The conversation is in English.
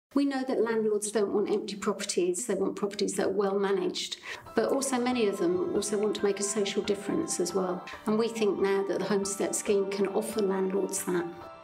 We know that landlords don't want empty properties, they want properties that are well managed, but also many of them also want to make a social difference as well. And we think now that the Homestead scheme can offer landlords that.